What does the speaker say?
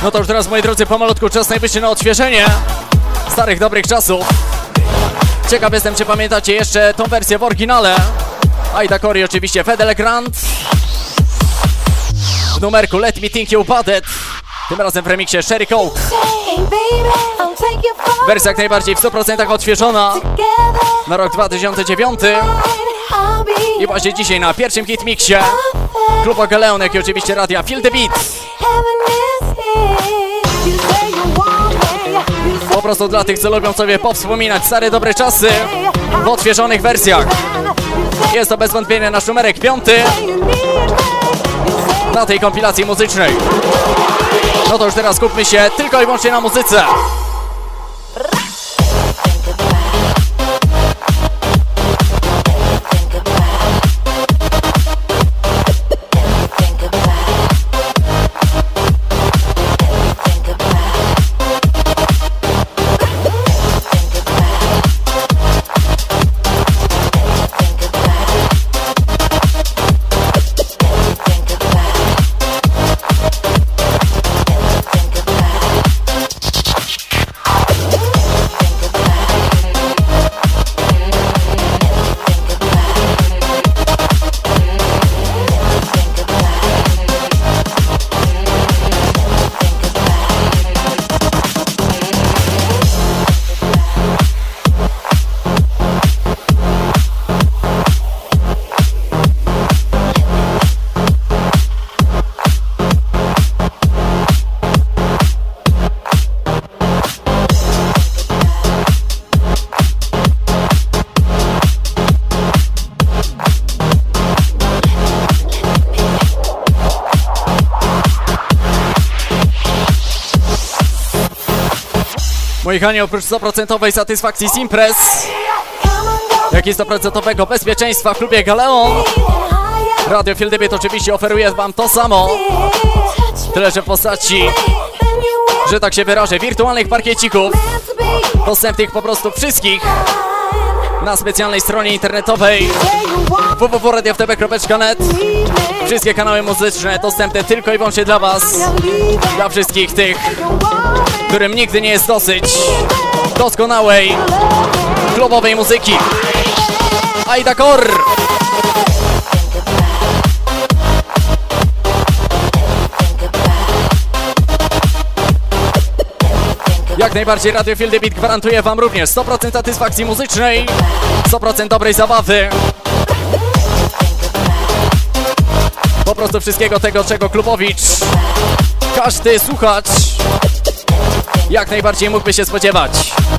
No to już teraz, moi drodzy, pomalutku czas najwyższy na odświeżenie starych, dobrych czasów. Ciekaw jestem, czy pamiętacie jeszcze tą wersję w oryginale. Aida Corey oczywiście, Fedele Grant w numerku Let Me Think You About It. Tym razem w remiksie Sherry Coke. Wersja jak najbardziej w 100% odświeżona na rok 2009. I właśnie dzisiaj na pierwszym hitmixie Kluba Galeon, jak i oczywiście radia Feel the Beat. Po prostu dla tych, co lubią sobie powspominać stare, dobre czasy w odświeżonych wersjach. Jest to bez wątpienia nasz numerek 5 na tej kompilacji muzycznej. No to już teraz skupmy się tylko i wyłącznie na muzyce. Moi kochani, oprócz 100% satysfakcji z imprez, jak i 100% bezpieczeństwa w klubie Galeon, Radio Feel the Beat oczywiście oferuje wam to samo, tyle że w postaci, że tak się wyrażę, wirtualnych parkiecików, dostępnych po prostu wszystkich na specjalnej stronie internetowej www.radioftb.net. Wszystkie kanały muzyczne dostępne tylko i wyłącznie dla was, dla wszystkich tych, którym nigdy nie jest dosyć doskonałej klubowej muzyki. Aida Corey! Jak najbardziej Radio Feel the Beat gwarantuje wam również 100% satysfakcji muzycznej, 100% dobrej zabawy. Po prostu wszystkiego tego, czego klubowicz, każdy słuchacz jak najbardziej mógłby się spodziewać.